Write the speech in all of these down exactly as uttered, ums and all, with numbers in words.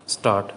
Start.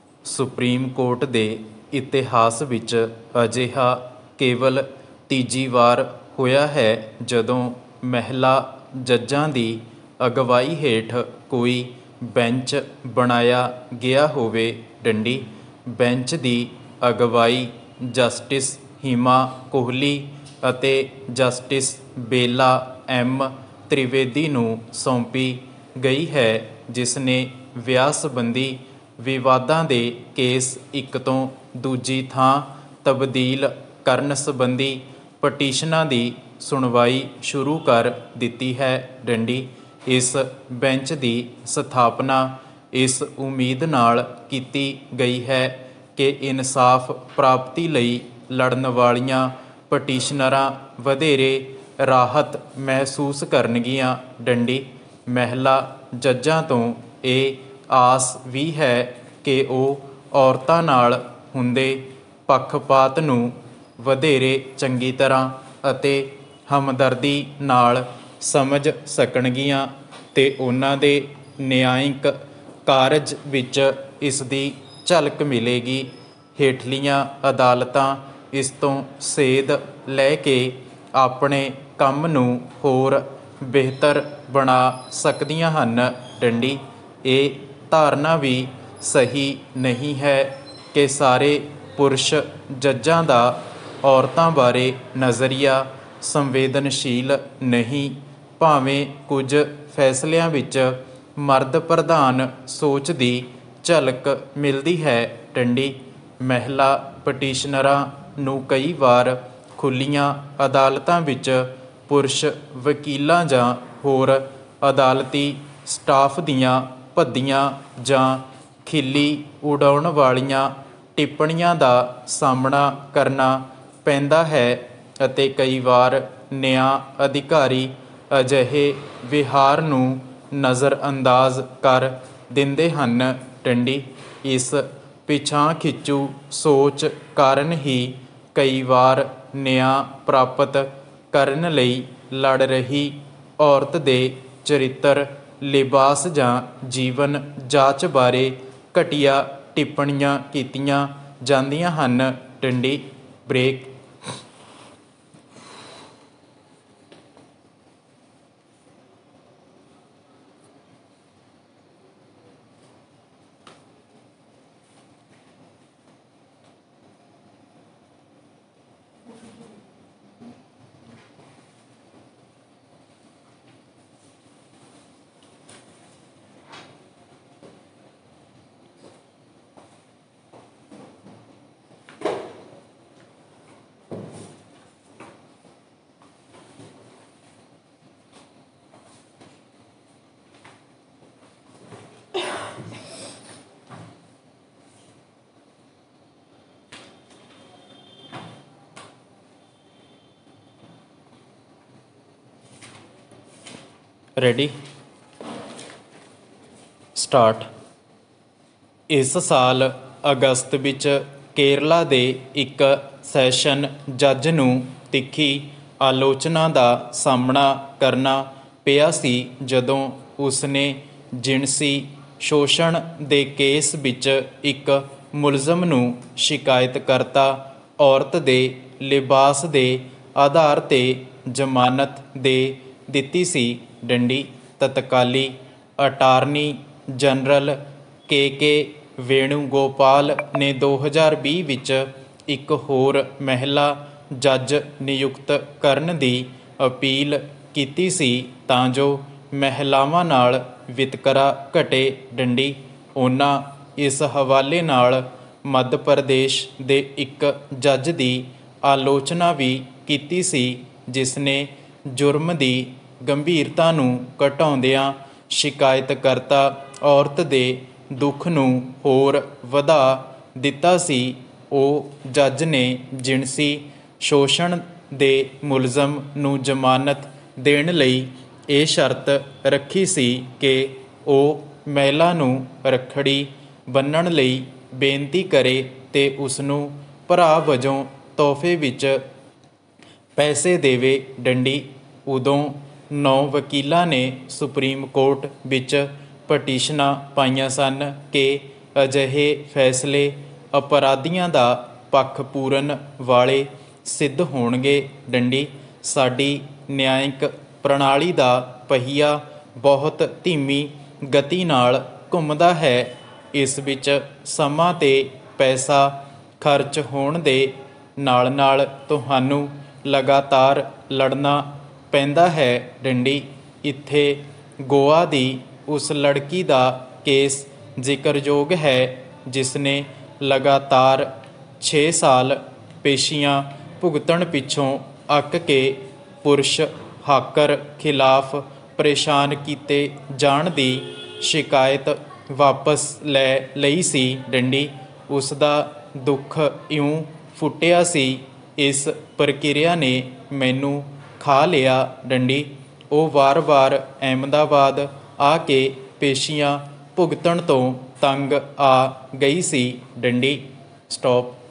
Supreme court ਦੇ ਇਤਿਹਾਸ ਵਿੱਚ ਅਜਿਹਾ ਕੇਵਲ ਤੀਜੀ ਵਾਰ ਹੋਇਆ ਹੈ ਜਦੋਂ ਮਹਿਲਾ ਜੱਜਾਂ ਦੀ ਅਗਵਾਈ ਹੇਠ ਕੋਈ ਬੈਂਚ ਬਣਾਇਆ ਗਿਆ ਹੋਵੇ। ਡੰਡੀ। ਬੈਂਚ ਦੀ ਅਗਵਾਈ ਜਸਟਿਸ ਹੀਮਾ ਕੋਹਲੀ ਅਤੇ ਜਸਟਿਸ ਬੇਲਾ ਐਮ ਤ੍ਰਿਵੇਦੀ ਨੂੰ ਸੌਂਪੀ ਗਈ ਹੈ, ਜਿਸ ਨੇ ਵਿਆਹ ਸੰਬੰਧੀ ਵਿਵਾਦਾਂ ਦੇ ਕੇਸ ਇੱਕ ਤੋਂ ਦੂਜੀ ਥਾਂ ਤਬਦੀਲ ਕਰਨ ਸੰਬੰਧੀ ਪਟੀਸ਼ਨਾਂ ਦੀ ਸੁਣਵਾਈ ਸ਼ੁਰੂ ਕਰ ਦਿੱਤੀ ਹੈ। ਡੰਡੀ। ਇਸ ਬੈਂਚ ਦੀ ਸਥਾਪਨਾ ਇਸ ਉਮੀਦ ਨਾਲ ਕੀਤੀ ਗਈ ਹੈ ਕਿ ਇਨਸਾਫ ਪ੍ਰਾਪਤੀ ਲਈ ਲੜਨ ਵਾਲੀਆਂ ਪਟੀਸ਼ਨਰਾਂ ਵਧੇਰੇ ਰਾਹਤ ਮਹਿਸੂਸ ਕਰਨਗੀਆਂ। ਡੰਡੀ। ਮਹਿਲਾ ਜੱਜਾਂ ਤੋਂ ਇਹ ਆਸ ਵੀ ਹੈ ਕਿ ਉਹ ਔਰਤਾਂ ਨਾਲ ਹੁੰਦੇ ਪੱਖਪਾਤ ਨੂੰ ਵਧੇਰੇ ਚੰਗੀ ਤਰ੍ਹਾਂ ਅਤੇ ਹਮਦਰਦੀ ਨਾਲ ਸਮਝ ਸਕਣਗੀਆਂ ਤੇ ਉਹਨਾਂ ਦੇ ਨਿਆਂਇਕ ਕਾਰਜ ਵਿੱਚ ਇਸ ਦੀ ਝਲਕ ਮਿਲੇਗੀ। ਹੇਠਲੀਆਂ ਅਦਾਲਤਾਂ ਇਸ ਤੋਂ ਸੇਧ ਲੈ ਕੇ ਆਪਣੇ ਕੰਮ ਨੂੰ ਹੋਰ ਬਿਹਤਰ ਬਣਾ ਸਕਦੀਆਂ ਹਨ। ਡੰਡੀ। ਇਹ ਧਾਰਨਾ ਵੀ ਸਹੀ ਨਹੀਂ ਹੈ ਕਿ ਸਾਰੇ ਪੁਰਸ਼ ਜੱਜਾਂ ਦਾ ਔਰਤਾਂ ਬਾਰੇ ਨਜ਼ਰੀਆ ਸੰਵੇਦਨਸ਼ੀਲ ਨਹੀਂ, ਭਾਵੇਂ ਕੁਝ ਫੈਸਲਿਆਂ ਵਿੱਚ ਮਰਦ ਪ੍ਰਧਾਨ ਸੋਚ ਦੀ ਝਲਕ ਮਿਲਦੀ ਹੈ। ਡੰਡੀ। ਮਹਿਲਾ ਪਟੀਸ਼ਨਰਾਂ ਨੂੰ ਕਈ ਵਾਰ ਖੁੱਲ੍ਹੀਆਂ ਅਦਾਲਤਾਂ ਵਿੱਚ ਪੁਰਸ਼ ਵਕੀਲਾਂ ਜਾਂ ਹੋਰ ਅਦਾਲਤੀ ਸਟਾਫ ਦੀਆਂ ਭੱਦੀਆਂ ਜਾਂ ਖਿੱਲੀ ਉਡਾਉਣ ਵਾਲੀਆਂ ਟਿੱਪਣੀਆਂ ਦਾ ਸਾਹਮਣਾ ਕਰਨਾ ਪੈਂਦਾ ਹੈ ਅਤੇ ਕਈ ਵਾਰ ਨਿਆਂ ਅਧਿਕਾਰੀ ਅਜਿਹੇ ਵਿਹਾਰ ਨੂੰ ਨਜ਼ਰਅੰਦਾਜ਼ ਕਰ ਦਿੰਦੇ ਹਨ। ਡੰਡੀ। ਇਸ ਪਿਛਾਂਹ ਖਿੱਚੂ ਸੋਚ ਕਾਰਨ ਹੀ ਕਈ ਵਾਰ ਨਿਆਂ ਪ੍ਰਾਪਤ ਕਰਨ ਲਈ ਲੜ ਰਹੀ ਔਰਤ ਦੇ ਚਰਿੱਤਰ, ਲਿਬਾਸ ਜਾਂ ਜੀਵਨ ਜਾਂਚ ਬਾਰੇ ਘਟੀਆ ਟਿੱਪਣੀਆਂ ਕੀਤੀਆਂ ਜਾਂਦੀਆਂ ਹਨ। ਡੰਡੀ। ਬ੍ਰੇਕ। ਰੈਡੀ। ਸਟਾਰਟ। ਇਸ ਸਾਲ ਅਗਸਤ ਵਿੱਚ ਕੇਰਲਾ ਦੇ ਇੱਕ ਸੈਸ਼ਨ ਜੱਜ ਨੂੰ ਤਿੱਖੀ ਆਲੋਚਨਾ ਦਾ ਸਾਹਮਣਾ ਕਰਨਾ ਪਿਆ ਸੀ ਜਦੋਂ ਉਸਨੇ ਜਿਨਸੀ ਸ਼ੋਸ਼ਣ ਦੇ ਕੇਸ ਵਿੱਚ ਇੱਕ ਮੁਲਜ਼ਮ ਨੂੰ ਸ਼ਿਕਾਇਤਕਰਤਾ ਔਰਤ ਦੇ ਲਿਬਾਸ ਦੇ ਆਧਾਰ 'ਤੇ ਜ਼ਮਾਨਤ ਦੇ ਦਿੱਤੀ ਸੀ। ਡੰਡੀ। ਤਤਕਾਲੀ ਅਟਾਰਨੀ ਜਨਰਲ ਕੇ ਕੇ ਵੇਣੂਗੋਪਾਲ ਨੇ ਦੋ ਹਜ਼ਾਰ ਵੀਹ ਵਿੱਚ ਇੱਕ ਹੋਰ ਮਹਿਲਾ ਜੱਜ ਨਿਯੁਕਤ ਕਰਨ ਦੀ ਅਪੀਲ ਕੀਤੀ ਸੀ ਤਾਂ ਜੋ ਮਹਿਲਾਵਾਂ ਨਾਲ ਵਿਤਕਰਾ ਘਟੇ। ਡੰਡੀ। ਉਹਨਾਂ ਇਸ ਹਵਾਲੇ ਨਾਲ ਮੱਧ ਪ੍ਰਦੇਸ਼ ਦੇ ਇੱਕ ਜੱਜ ਦੀ ਆਲੋਚਨਾ ਵੀ ਕੀਤੀ ਸੀ ਜਿਸ ਨੇ ਜੁਰਮ ਦੀ ਗੰਭੀਰਤਾ ਨੂੰ ਘਟਾਉਂਦਿਆਂ ਸ਼ਿਕਾਇਤਕਰਤਾ ਔਰਤ ਦੇ ਦੁੱਖ ਨੂੰ ਹੋਰ ਵਧਾ ਦਿੱਤਾ ਸੀ। ਉਹ ਜੱਜ ਨੇ ਜਿਨਸੀ ਸ਼ੋਸ਼ਣ ਦੇ ਮੁਲਜ਼ਮ ਨੂੰ ਜ਼ਮਾਨਤ ਦੇਣ ਲਈ ਇਹ ਸ਼ਰਤ ਰੱਖੀ ਸੀ ਕਿ ਉਹ ਮਹਿਲਾ ਨੂੰ ਰੱਖੜੀ ਬੰਨ੍ਹਣ ਲਈ ਬੇਨਤੀ ਕਰੇ ਤੇ ਉਸਨੂੰ ਭਰਾ ਵਜੋਂ ਤੋਹਫ਼ੇ ਵਿੱਚ ਪੈਸੇ ਦੇਵੇ। ਡੰਡੀ। ਉਦੋਂ ਨੌ ਵਕੀਲਾਂ ਨੇ ਸੁਪਰੀਮ ਕੋਰਟ ਵਿੱਚ ਪਟੀਸ਼ਨਾਂ ਪਾਈਆਂ ਸਨ ਕਿ ਅਜਿਹੇ ਫੈਸਲੇ ਅਪਰਾਧੀਆਂ ਦਾ ਪੱਖ ਪੂਰਨ ਵਾਲੇ ਸਿੱਧ ਹੋਣਗੇ। ਡੰਡੀ ਸਾਡੀ ਨਿਆਂਇਕ ਪ੍ਰਣਾਲੀ ਦਾ ਪਹੀਆ ਬਹੁਤ ਧੀਮੀ ਗਤੀ ਨਾਲ ਘੁੰਮਦਾ ਹੈ। ਇਸ ਵਿੱਚ ਸਮਾਂ ਤੇ ਪੈਸਾ ਖਰਚ ਹੋਣ ਦੇ ਨਾਲ ਨਾਲ ਤੁਹਾਨੂੰ ਲਗਾਤਾਰ ਲੜਨਾ ਪੈਂਦਾ ਹੈ। ਡੰਡੀ ਇੱਥੇ ਗੋਆ ਦੀ ਉਸ ਲੜਕੀ ਦਾ ਕੇਸ ਜ਼ਿਕਰਯੋਗ ਹੈ ਜਿਸ ਨੇ ਲਗਾਤਾਰ ਛੇ ਸਾਲ ਪੇਸ਼ੀਆਂ ਭੁਗਤਣ ਪਿੱਛੋਂ ਅੱਕ ਕੇ ਪੁਰਸ਼ ਹਾਕਰ ਖਿਲਾਫ ਪਰੇਸ਼ਾਨ ਕੀਤੇ ਜਾਣ ਦੀ ਸ਼ਿਕਾਇਤ ਵਾਪਸ ਲੈ ਲਈ ਸੀ। ਡੰਡੀ ਉਸ ਦਾ ਦੁੱਖ ਇਉਂ ਫੁੱਟਿਆ ਸੀ, ਇਸ ਪ੍ਰਕਿਰਿਆ ਨੇ ਮੈਨੂੰ ਖਾ ਲਿਆ। ਡੰਡੀ ਉਹ ਵਾਰ-ਵਾਰ ਅਹਿਮਦਾਬਾਦ ਆ ਕੇ ਪੇਸ਼ੀਆਂ ਭੁਗਤਣ ਤੋਂ ਤੰਗ ਆ ਗਈ ਸੀ। ਡੰਡੀ ਸਟਾਪ।